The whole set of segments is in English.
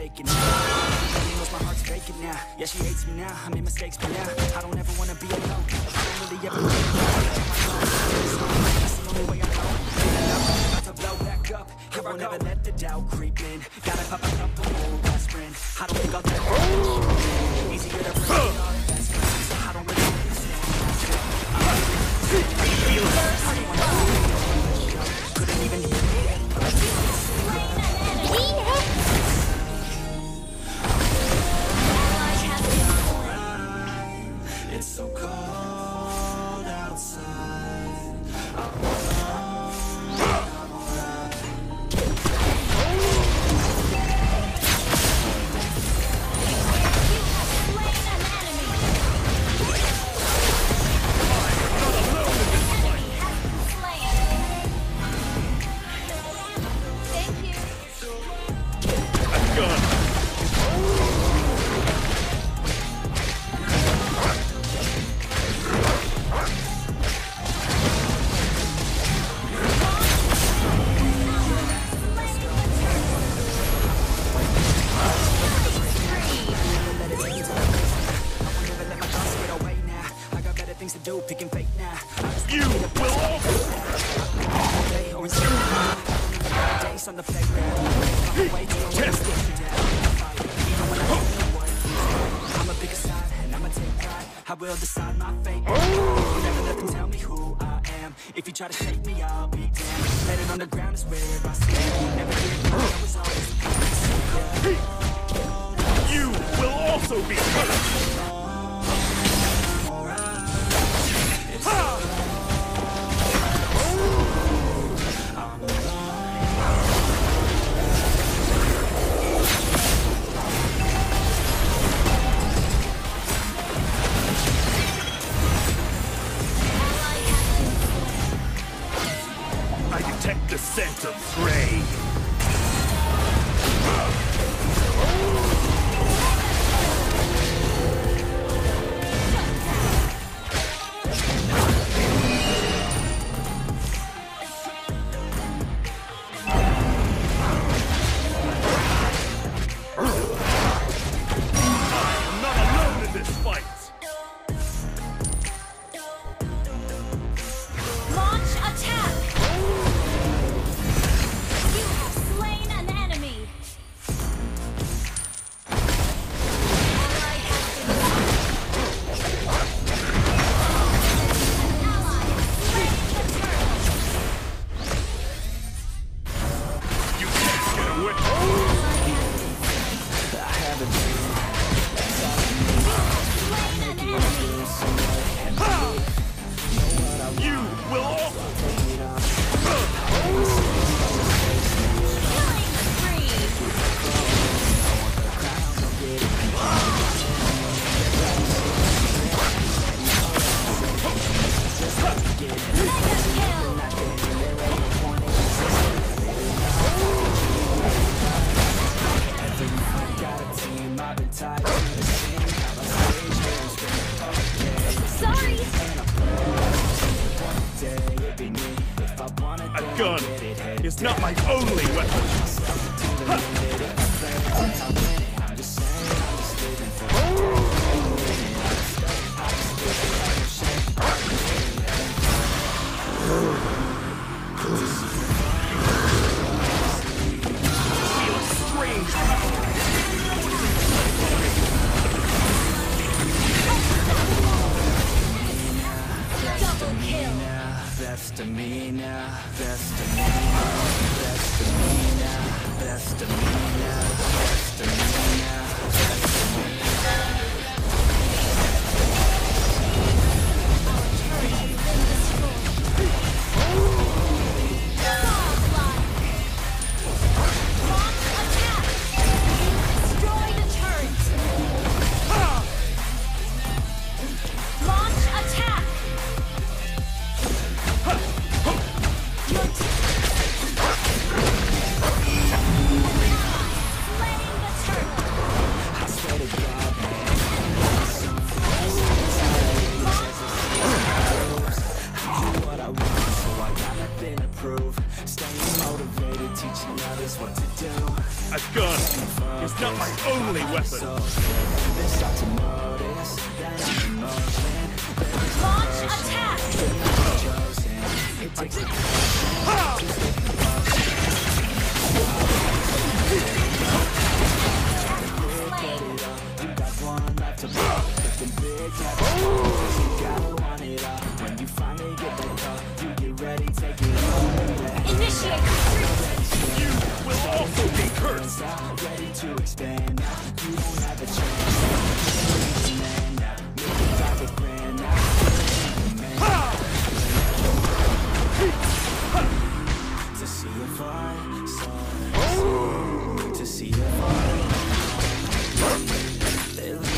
faking She knows my heart's vacant now. Yeah, she hates me now. I made mistakes, but now I don't ever wanna be alone. I don't really ever That's the only way I know. About to blow back up. I won't ever let the doubt creep in. Gotta pop a couple old best friend. I don't think I'll ever easier to break it all best friends. I don't really understand. Couldn't even hear me. It's so cold outside. Picking fate now. You will all days on the playground. I'ma pick a side and I'ma take pride. I will decide my fate. You never let them tell me who I am. If you try to shake me, I'll be damned. Letting on the ground is where I stand. Never get caught, I was always you will also be hurt. I detect the scent of prey. A gun is not my only weapon. Best of me now, best of me now, best of me now, best of me now, best of me now, best of me now. A gun is not My only weapon! Launch attack! Initiate retreat! You will also be cursed! Ready to expand now. You don't have a chance. Now, make it drive a grand now. To see a fire, son. To see a fire. They look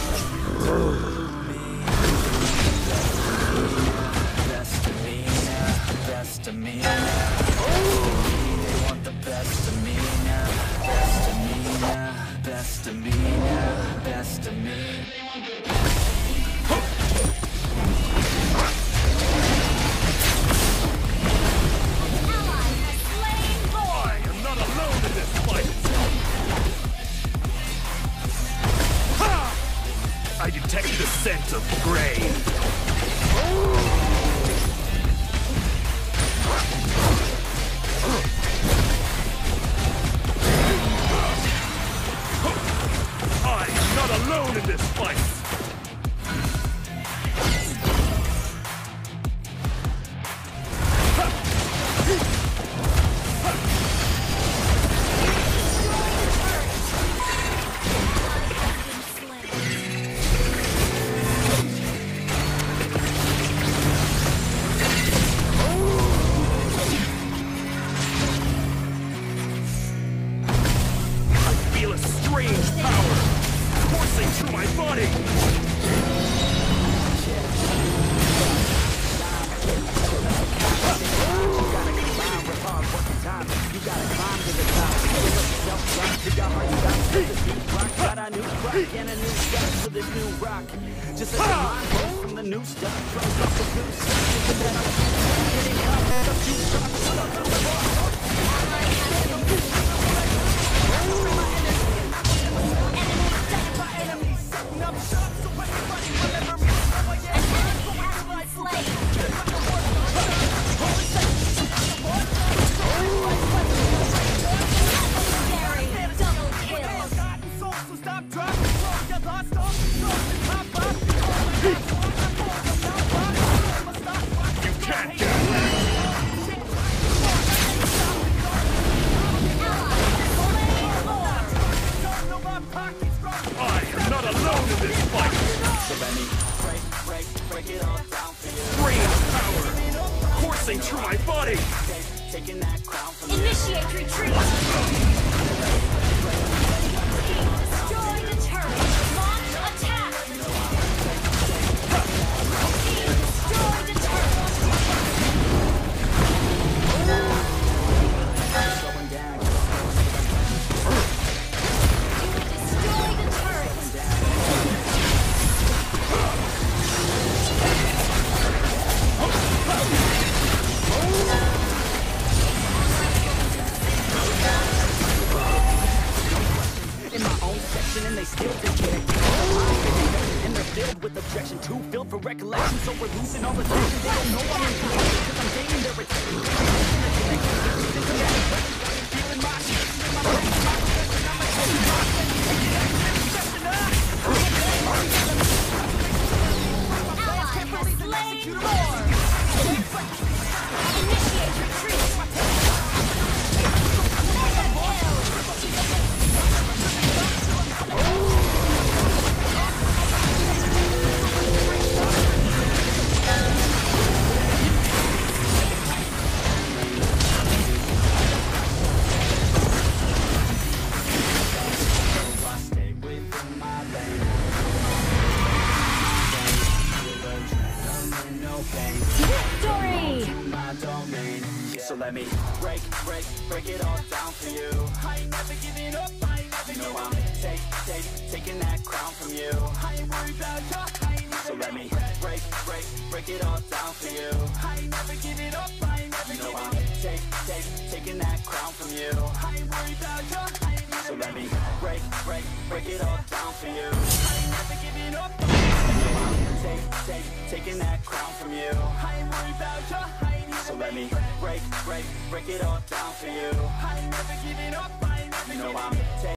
best of me now. Best of me now. They want the best of me now. Best of me now. Best of me now. Best of me. I am not alone in this fight! Ha! I detect the scent of grain. I am not alone in this fight! I feel a strange power coursing through my body! Got a new rock and a new step for this new rock. Just like the line goes from the new stuff. Drums off the new stuff. You can't get away! I am not alone in this fight! So let me break it all down for you. Strange power coursing through my body! Taking that crown from you. Initiate retreat! Destroy the turret! Launch attack! Destroy the turret! Going down. Destroy the turret! In my own section and they still reject. And they're filled with objection, too filled for recollection. So we're losing all the tension. They don't know I'm in control because I'm gaining their attention. Feeling my shit, feeling my brain, my possession, I'm a Ally has slain Lord! Initiate retreat! stay within my lane. No pain. Victory! My domain. So let me break it all down for you. I ain't never giving up. I ain't never giving up. Taking that crown from you. I ain't worried about you. So let me break it all down for you. I ain't never giving up. I ain't never giving up. Taking that crown from you. I ain't worried about you. So let me break it all down for you. I ain't never giving up. I'm taking that crown from you. I ain't worried about you. I ain't even so let me break it all down for you. I ain't never giving up. I ain't never giving up.